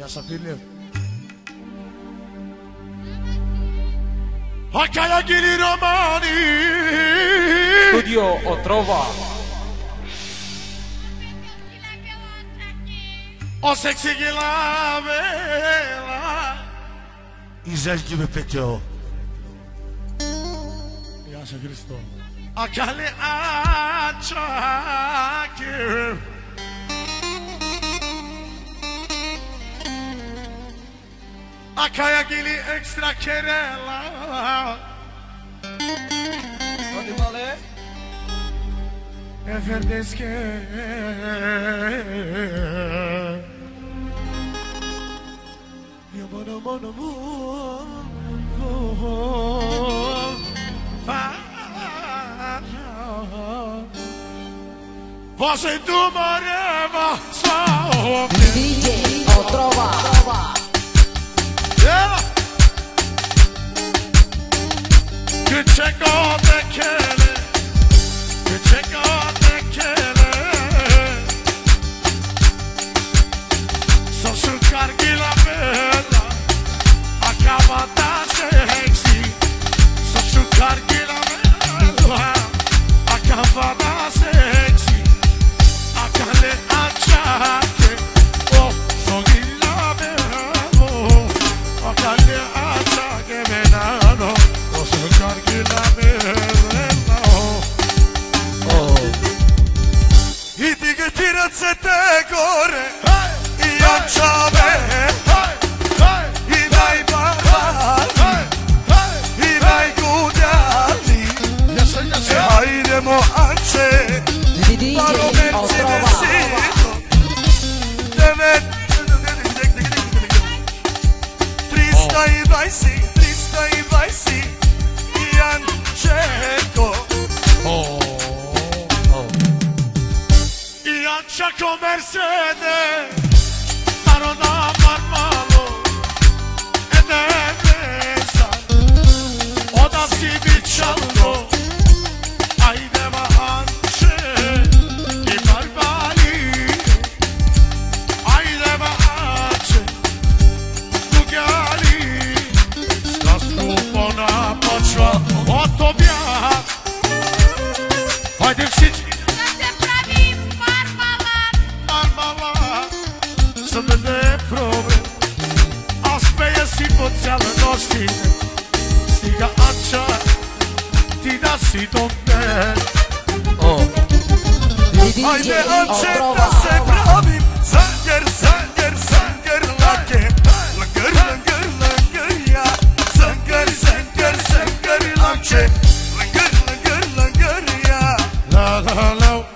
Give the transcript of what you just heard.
Ja sapirli. Hakaja gili romani. Studio Otrova. O seksi gila vela. İzel gibi petio. Yaşa Kristo. Akali açakir. Akaya gili ekstra kerela. Hadi male. Efendeske. Yabana bana bu. Você tu moreva só. DJ Otrova. Que chegou daquele, que chegou daquele. Só sucar que la bela acaba da sexy. Só sucar que la bela acaba da sexy. Akale achake, oh, so gila bela, akale achake benano. I ti che tirazze te corre, io ciave, i vai parlare, i vai gudarli, e haidemo ance, DJ Otrova. Trista i vai si, Ian Cieco. Iaccia Mercedes, Marona Marmalo, ed è messa, o da si bicciando, ai deva ance, i barbari, ai deva ance, lugali, sta stupona počva, o tobia, hajde всички. Să vede probe. Aspeia si po cijele noći. Stiga Anča, ti da si do mene. Ajde Anče da se pravim, zanger, zanger, zanger, lake. Langer, langer, langer, ja. Zanger, zanger, zanger, lake. Langer, langer, langer, ja. La la la.